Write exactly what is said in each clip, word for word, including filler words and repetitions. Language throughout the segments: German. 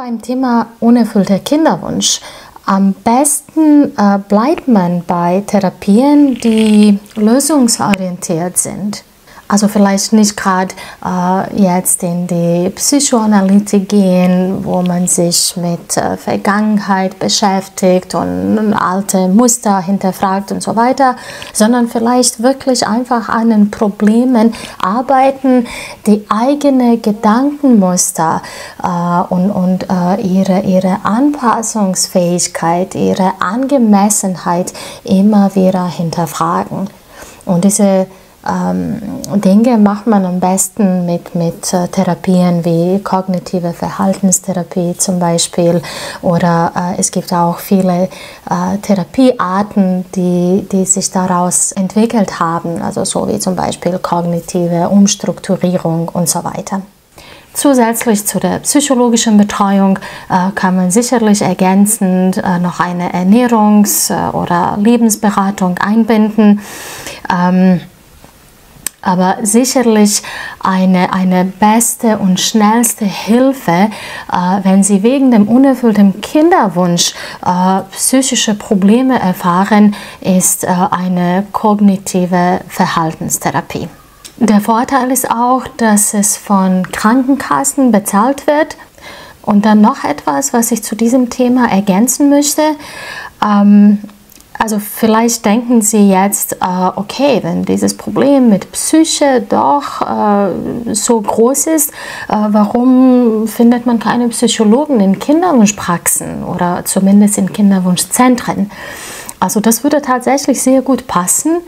beim Thema unerfüllter Kinderwunsch. Am besten äh, bleibt man bei Therapien, die lösungsorientiert sind. Also vielleicht nicht gerade äh, jetzt in die Psychoanalytik gehen, wo man sich mit äh, Vergangenheit beschäftigt und alte Muster hinterfragt und so weiter, sondern vielleicht wirklich einfach an den Problemen arbeiten, die eigene Gedankenmuster äh, und, und äh, ihre, ihre Anpassungsfähigkeit, ihre Angemessenheit immer wieder hinterfragen. Und diese Ähm, Dinge macht man am besten mit, mit äh, Therapien wie kognitive Verhaltenstherapie zum Beispiel, oder äh, es gibt auch viele äh, Therapiearten, die, die sich daraus entwickelt haben, also so wie zum Beispiel kognitive Umstrukturierung und so weiter. Zusätzlich zu der psychologischen Betreuung äh, kann man sicherlich ergänzend äh, noch eine Ernährungs- oder Lebensberatung einbinden. Ähm, Aber sicherlich eine, eine beste und schnellste Hilfe, äh, wenn Sie wegen dem unerfüllten Kinderwunsch äh, psychische Probleme erfahren, ist äh, eine kognitive Verhaltenstherapie. Der Vorteil ist auch, dass es von Krankenkassen bezahlt wird. Und dann noch etwas, was ich zu diesem Thema ergänzen möchte. Ähm, Also vielleicht denken Sie jetzt, äh, okay, wenn dieses Problem mit Psyche doch äh, so groß ist, äh, warum findet man keine Psychologen in Kinderwunschpraxen oder zumindest in Kinderwunschzentren? Also das würde tatsächlich sehr gut passen,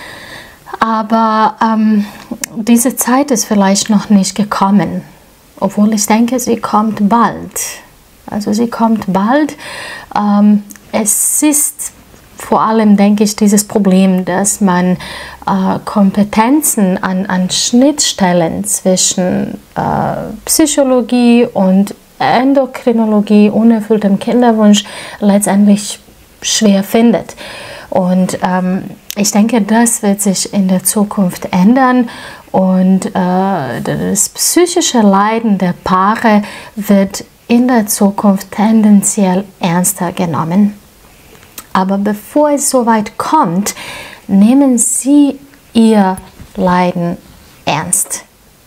aber ähm, diese Zeit ist vielleicht noch nicht gekommen, obwohl ich denke, sie kommt bald. Also sie kommt bald. Ähm, es ist vor allem, denke ich, dieses Problem, dass man äh, Kompetenzen an, an Schnittstellen zwischen äh, Psychologie und Endokrinologie, unerfülltem Kinderwunsch letztendlich schwer findet. Und ähm, ich denke, das wird sich in der Zukunft ändern, und äh, das psychische Leiden der Paare wird in der Zukunft tendenziell ernster genommen. Aber bevor es so weit kommt, nehmen Sie Ihr Leiden ernst.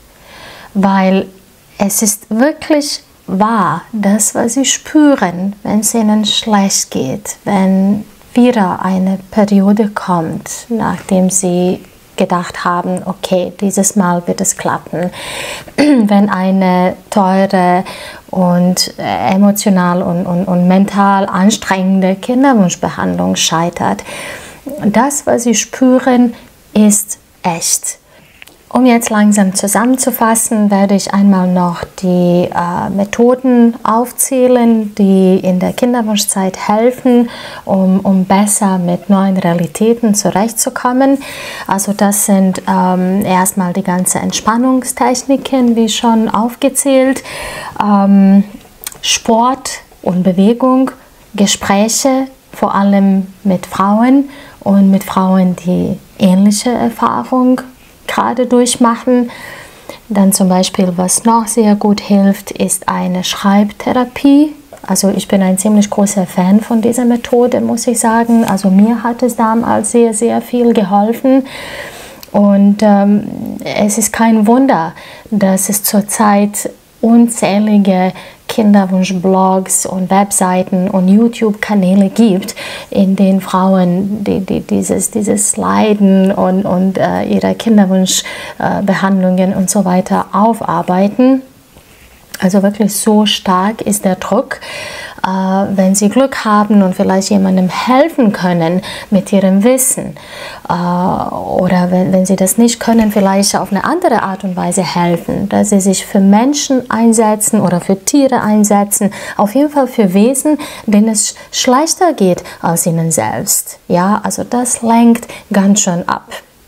Weil es ist wirklich wahr, das, was Sie spüren, wenn es Ihnen schlecht geht, wenn wieder eine Periode kommt, nachdem Sie gedacht haben, okay, dieses Mal wird es klappen. Wenn eine teure und emotional und, und, und mental anstrengende Kinderwunschbehandlung scheitert. Das, was Sie spüren, ist echt. Um jetzt langsam zusammenzufassen, werde ich einmal noch die äh, Methoden aufzählen, die in der Kinderwunschzeit helfen, um, um besser mit neuen Realitäten zurechtzukommen. Also das sind ähm, erstmal die ganzen Entspannungstechniken, wie schon aufgezählt, ähm, Sport und Bewegung, Gespräche, vor allem mit Frauen und mit Frauen, die ähnliche Erfahrungen gerade durchmachen. Dann zum Beispiel, was noch sehr gut hilft, ist eine Schreibtherapie. Also ich bin ein ziemlich großer Fan von dieser Methode, muss ich sagen. Also mir hat es damals sehr, sehr viel geholfen. Und ähm, es ist kein Wunder, dass es zurzeit unzählige Kinderwunsch-Blogs und Webseiten und YouTube-Kanäle gibt, in denen Frauen die, die, dieses, dieses Leiden und, und äh, ihre Kinderwunschbehandlungen äh, und so weiter aufarbeiten. Also wirklich so stark ist der Druck. Äh, wenn Sie Glück haben und vielleicht jemandem helfen können mit Ihrem Wissen, äh, oder wenn, wenn Sie das nicht können, vielleicht auf eine andere Art und Weise helfen, dass Sie sich für Menschen einsetzen oder für Tiere einsetzen, auf jeden Fall für Wesen, denen es schlechter geht als Ihnen selbst. Ja, also das lenkt ganz schön ab.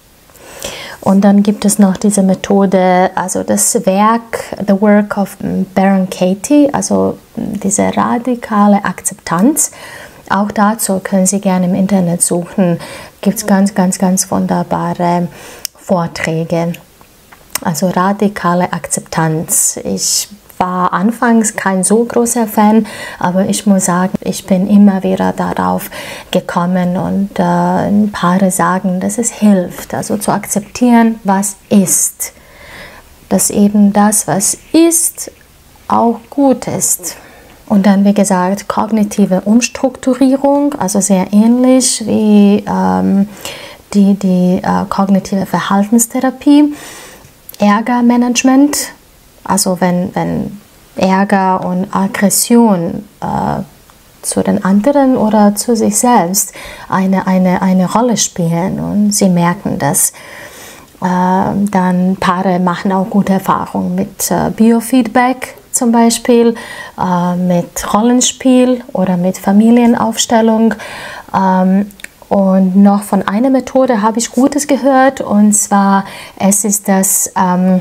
Und dann gibt es noch diese Methode, also das Werk, The Work of Baron Katie, also diese radikale Akzeptanz. Auch dazu können Sie gerne im Internet suchen. Gibt es ganz, ganz, ganz wunderbare Vorträge. Also radikale Akzeptanz. Ich war anfangs kein so großer Fan, aber ich muss sagen, ich bin immer wieder darauf gekommen und äh, Paare sagen, dass es hilft, also zu akzeptieren, was ist. Dass eben das, was ist, auch gut ist. Und dann, wie gesagt, kognitive Umstrukturierung, also sehr ähnlich wie ähm, die, die äh, kognitive Verhaltenstherapie. Ärgermanagement, also wenn, wenn Ärger und Aggression äh, zu den anderen oder zu sich selbst eine, eine, eine Rolle spielen und sie merken das. Äh, dann Paare machen auch gute Erfahrungen mit äh, Biofeedback zum Beispiel, äh, mit Rollenspiel oder mit Familienaufstellung. Ähm, und noch von einer Methode habe ich Gutes gehört, und zwar es ist das ähm,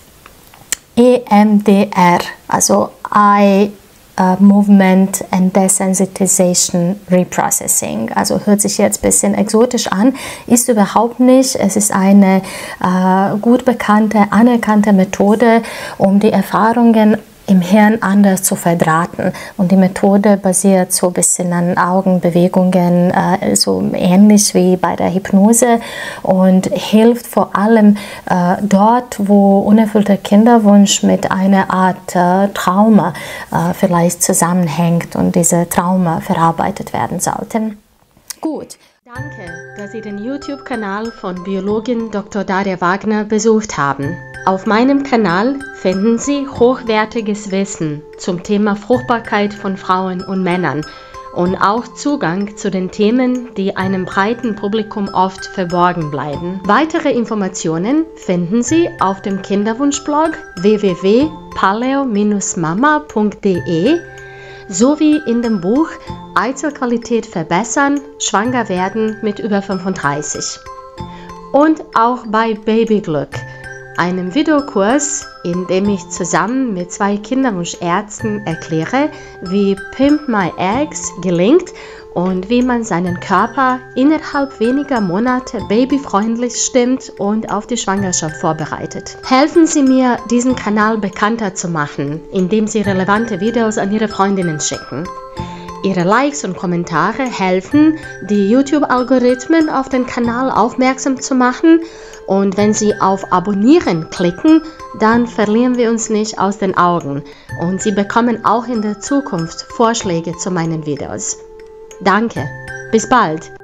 E M D R, also Eye Uh, Movement and Desensitization Reprocessing. Also hört sich jetzt ein bisschen exotisch an, ist überhaupt nicht. Es ist eine uh, gut bekannte, anerkannte Methode, um die Erfahrungen im Hirn anders zu verdrahten. Und die Methode basiert so ein bisschen an Augenbewegungen, äh, so ähnlich wie bei der Hypnose, und hilft vor allem äh, dort, wo unerfüllter Kinderwunsch mit einer Art äh, Trauma äh, vielleicht zusammenhängt und diese Trauma verarbeitet werden sollten. Gut. Danke, dass Sie den YouTube-Kanal von Biologin Doktor Daria Wagner besucht haben. Auf meinem Kanal finden Sie hochwertiges Wissen zum Thema Fruchtbarkeit von Frauen und Männern und auch Zugang zu den Themen, die einem breiten Publikum oft verborgen bleiben. Weitere Informationen finden Sie auf dem Kinderwunschblog w w w punkt paleo Bindestrich mama punkt de sowie in dem Buch Eizellqualität verbessern, schwanger werden mit über fünfunddreißig. Und auch bei Babyglück, einem Videokurs, in dem ich zusammen mit zwei Kinderwunschärzten erkläre, wie Pimp My Eggs gelingt und wie man seinen Körper innerhalb weniger Monate babyfreundlich stimmt und auf die Schwangerschaft vorbereitet. Helfen Sie mir, diesen Kanal bekannter zu machen, indem Sie relevante Videos an Ihre Freundinnen schicken. Ihre Likes und Kommentare helfen, die YouTube-Algorithmen auf den Kanal aufmerksam zu machen, und wenn Sie auf Abonnieren klicken, dann verlieren wir uns nicht aus den Augen und Sie bekommen auch in der Zukunft Vorschläge zu meinen Videos. Danke, bis bald!